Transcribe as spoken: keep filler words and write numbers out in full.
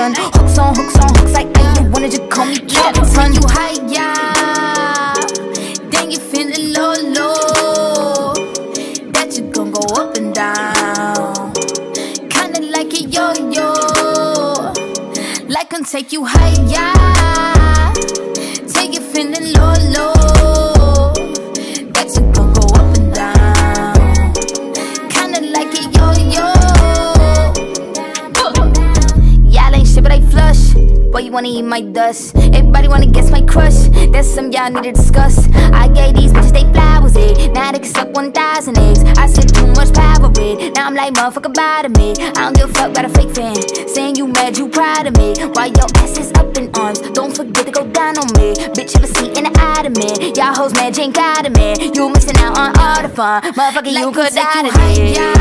done. Hooks on hooks on hooks like hey, you wanna just call me Captain. You high, yeah, then you feeling low, low. That you gon' go up and down, kinda like a yo-yo. Like I'm take you higher, take you feeling low, low. That you gon' go up and down, kinda like a yo-yo. Y'all ain't shit but I flush. Boy, you wanna eat my dust. Everybody wanna guess my crush. That's some y'all need to discuss. I gave these bitches they flowers, eh. Now they can suck one thousand eggs. I said too much power, it. Now I'm like, motherfucker, bother me. I don't give a fuck about a fake fan saying you mad, you proud of me. Why your ass is up in arms? Don't forget to go down on me. Bitch, have a seat in the ottoman. Y'all hoes mad, you ain't got a man. You missing out on all the fun. Motherfucker, like you could die today.